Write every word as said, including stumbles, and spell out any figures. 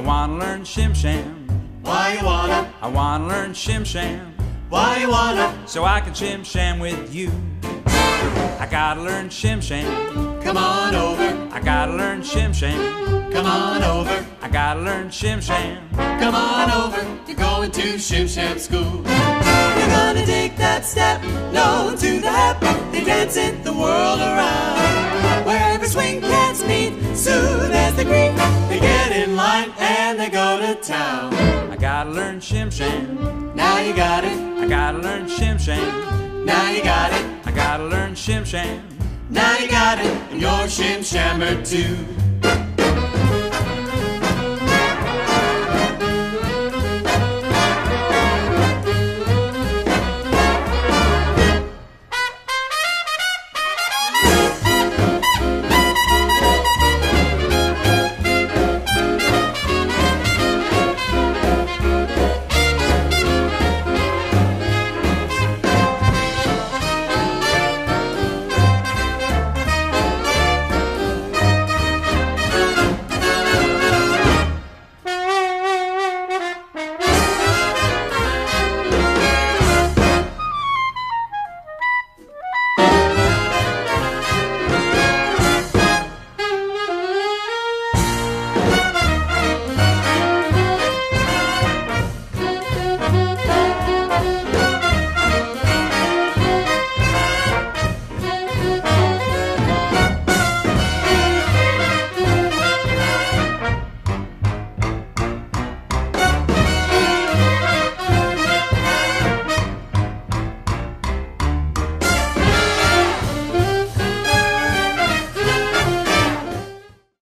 wanna learn Shim Sham. Why you wanna? I wanna learn Shim Sham. Why you wanna? So I can Shim Sham with you. I gotta learn Shim Sham. Come on over. I gotta learn Shim Sham. Come on over. I gotta learn Shim Sham. Come on over. You're going to Shim Sham school. You're gonna take that step, no to the hep. They dance it the world around. Wherever swing cats meet, soon as they greet, they get in line and they go to town. I gotta learn Shim Sham. Now you got it. I gotta learn Shim Sham. Now you got it. I gotta learn Shim Sham. Now you got it. And you're Shim Shammer too.